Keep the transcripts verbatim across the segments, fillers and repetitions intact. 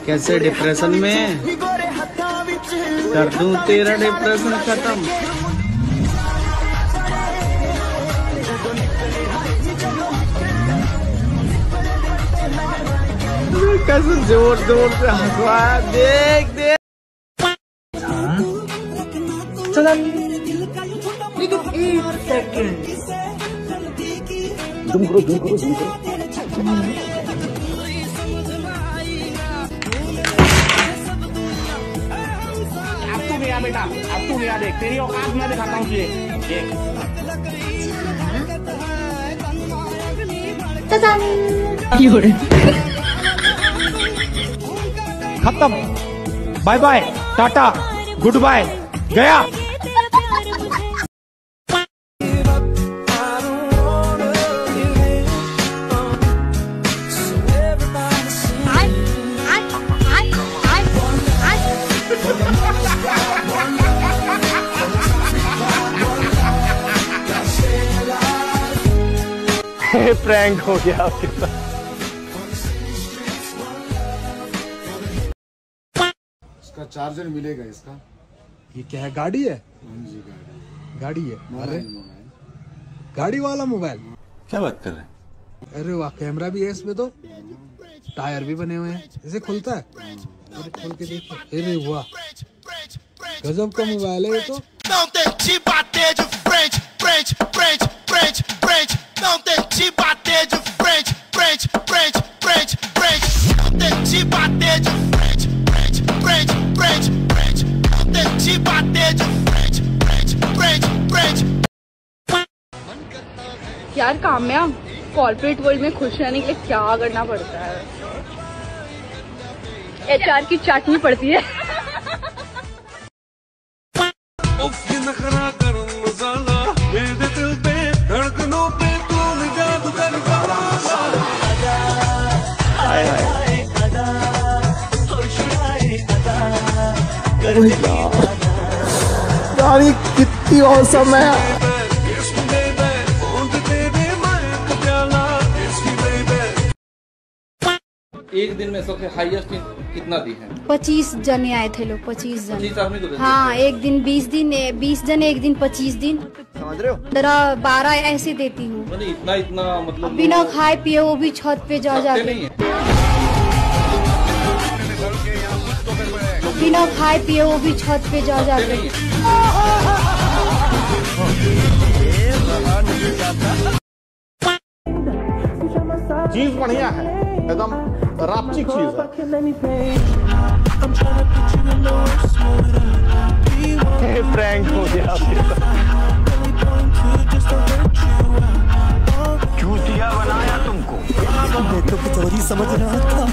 कैसे डिप्रेशन में कर दूं तेरा डिप्रेशन खत्म। कैसे जोर जोर से हंसवाया, देख देख। लेकिन एक सेकंड तुम करो तुम करो तुम करो अब तू मेरा बेटा, अब तू मेरा देख, तेरी औकात मैं दिखाता हूँ तुझे। खत्म, बाय बाय, टाटा, गुड बाय, गया। प्रैंक हो गया आपके साथ। इसका चार्जर मिलेगा इसका। ये क्या है, गाड़ी है? जी गाड़ी गाड़ी है। अरे गाड़ी वाला मोबाइल। क्या बात कर रहे हैं? अरे वाह, कैमरा भी है इसमें तो, टायर भी बने हुए हैं, इसे खुलता है? अरे खोल के देखो। अरे वाह, गजब का मोबाइल है ये तो। यार काम्या, कॉर्पोरेट वर्ल्ड में खुश रहने के लिए क्या करना पड़ता है? एचआर की चाटनी पड़ती है। यार ये कितनी औसम है। एक दिन में सबसे हाईएस्ट कितना दी है? पच्चीस जने आए थे लोग, पच्चीस जने। पच्चीस आदमी को? हाँ, एक दिन बीस दिन, बीस जने एक दिन, पच्चीस दिन। समझ रहे हो? पंद्रह बारह ऐसे देती हूँ। इतना इतना मतलब बिना खाए पिए, वो भी छत पे जा जाके, बिना खाए पिए वो भी छत पे जा जाके। चीज बढ़िया है, एकदम रापचिक चीज है। प्रैंक हो गया आपके साथ। चूतिया बनाया तुमको। मैं तो कुछ और ही समझ रहा था।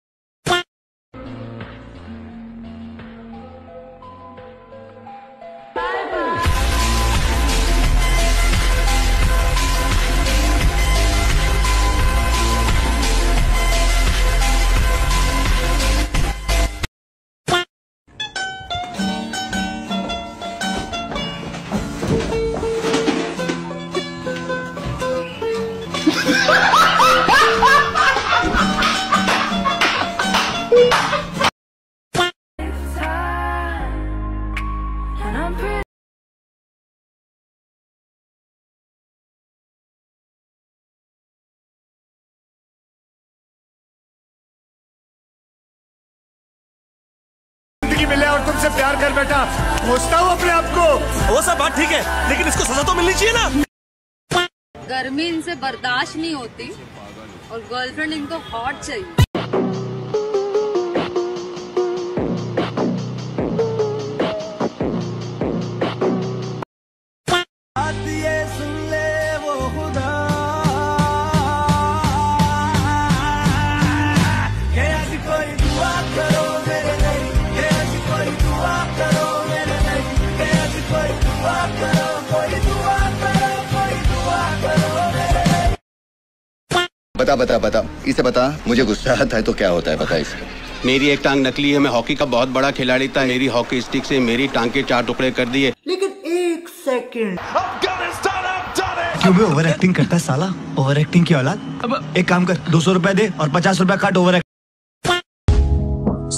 मिले और तुमसे प्यार कर बैठा, सोचता हूँ अपने आप को। वो सब बात ठीक है, लेकिन इसको सजा तो मिलनी चाहिए ना। गर्मी इनसे बर्दाश्त नहीं होती और गर्लफ्रेंड इनको हॉट चाहिए। बता बता बता इसे बता, मुझे गुस्सा आता है तो क्या होता है, बता इसे। मेरी एक टांग नकली है, मैं हॉकी का बहुत बड़ा खिलाड़ी था, मेरी हॉकी स्टिक से मेरी टांग के चार टुकड़े कर दिए। लेकिन एक सेकंड, क्यों भी ओवर एक्टिंग करता है साला, ओवर एक्टिंग की औलाद। अब एक काम कर, दो सौ रुपए दे और पचास रुपए काट ओवर एक्टिंग।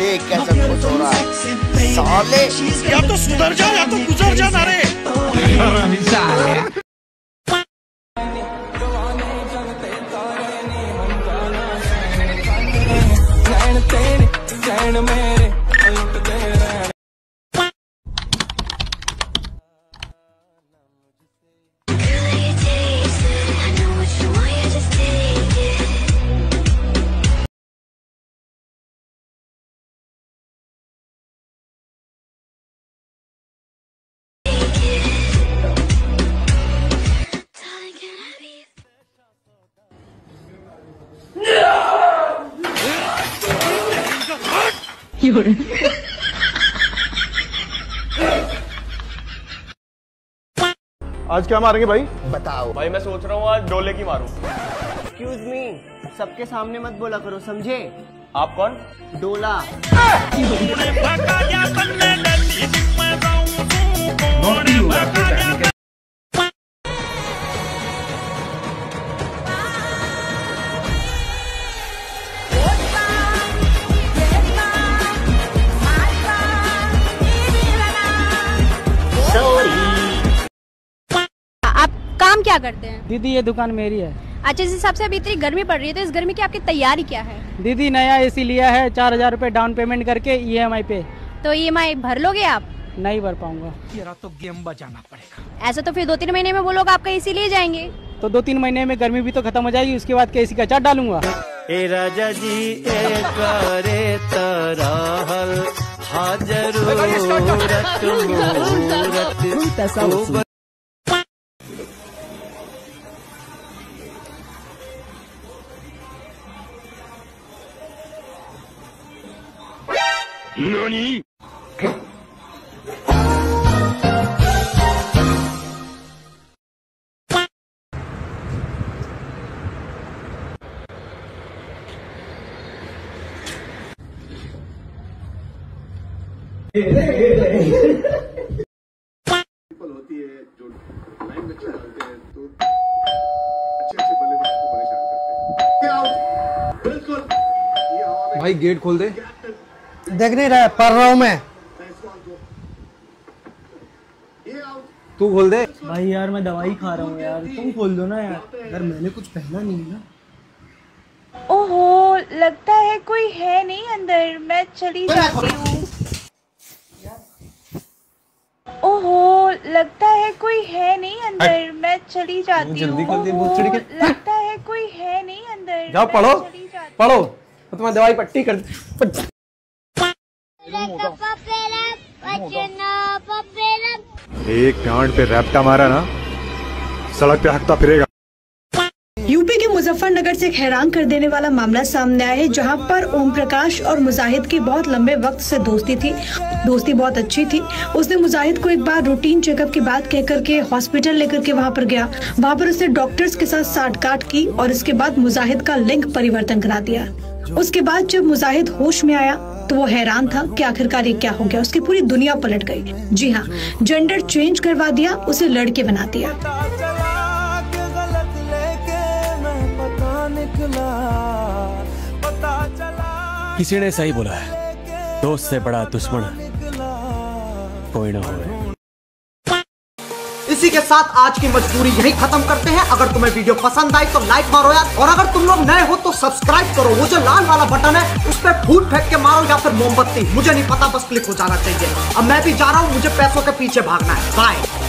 देख कैसे खुश हो रहा है साले। या तो सुधर जा या तो गुजर जा ना रे। आज क्या मारेंगे भाई? बताओ भाई मैं सोच रहा हूँ आज डोले की मारूं। एक्सक्यूज मी, सबके सामने मत बोला करो, समझे? आप कौन? डोला। काम क्या करते हैं? दीदी ये दुकान मेरी है। अच्छा, इस हिसाब से अभी इतनी गर्मी पड़ रही है तो इस गर्मी की आपकी तैयारी क्या है? दीदी नया एसी लिया है चार हजार रूपए डाउन पेमेंट करके ईएमआई पे। तो ईएमआई भर लोगे आप? नहीं भर पाऊंगा। तेरा तो गेम बजाना पड़ेगा। ऐसा तो फिर दो तीन महीने में वो लोग आपका एसी ले जाएंगे। तो दो तीन महीने में गर्मी भी तो खत्म हो जाएगी, उसके बाद एसी का चार्ज डालूंगा। ए राजा जी ए करे तराहल हाजर ननी? होती है जो लाइन में चलते हैं तो अच्छे अच्छे बल्लेबाज को परेशान करते हैं। बिल्कुल भाई गेट खोल दे। देख नहीं रहा है, पढ़ रहा हूँ मैं। तू खोल दे। भाई यार मैं दवाई खा रहा हूँ यार, तुम खोल दो ना यार। यार मैंने कुछ पहना नहीं है ना। ओहो, लगता है कोई है नहीं अंदर, मैं चली जाती हूँ। ओहो, लगता है कोई है नहीं अंदर, मैं चली जाती हूँ। जल्दी कर दे, बहुत चिढ़ के। लगता है कोई है नहीं अंदर। जाओ पढ़ो पढ़ो, तो तुम्हारी दवाई पट्टी कर। एक गांड पे रैप्टा मारा ना, सड़क पे हकता फिरेगा। यूपी के मुजफ्फरनगर से एक हैरान कर देने वाला मामला सामने आया है, जहां पर ओम प्रकाश और मुजाहिद की बहुत लंबे वक्त से दोस्ती थी। दोस्ती बहुत अच्छी थी। उसने मुजाहिद को एक बार रूटीन चेकअप की बात कहकर के हॉस्पिटल लेकर के वहां पर गया। वहां पर उसने डॉक्टर्स के साथ साठगांठ की और इसके बाद मुजाहिद का लिंग परिवर्तन करा दिया। उसके बाद जब मुजाहिद होश में आया तो वो हैरान था कि आखिरकार ये क्या हो गया। उसकी पूरी दुनिया पलट गई। जी हाँ, जेंडर चेंज करवा दिया, उसे लड़के बना दिया। किसी ने सही बोला है, दोस्त से बड़ा दुश्मन कोई ना हो। इसी के साथ आज की मजबूरी यही खत्म करते हैं। अगर तुम्हें वीडियो पसंद आई तो लाइक मारो यार, और अगर तुम लोग नए हो तो सब्सक्राइब करो। वो जो लाल वाला बटन है उस पर फूट फेंक के मारो या फिर मोमबत्ती, मुझे नहीं पता, बस क्लिक हो जाना चाहिए। अब मैं भी जा रहा हूँ, मुझे पैसों के पीछे भागना है। बाय।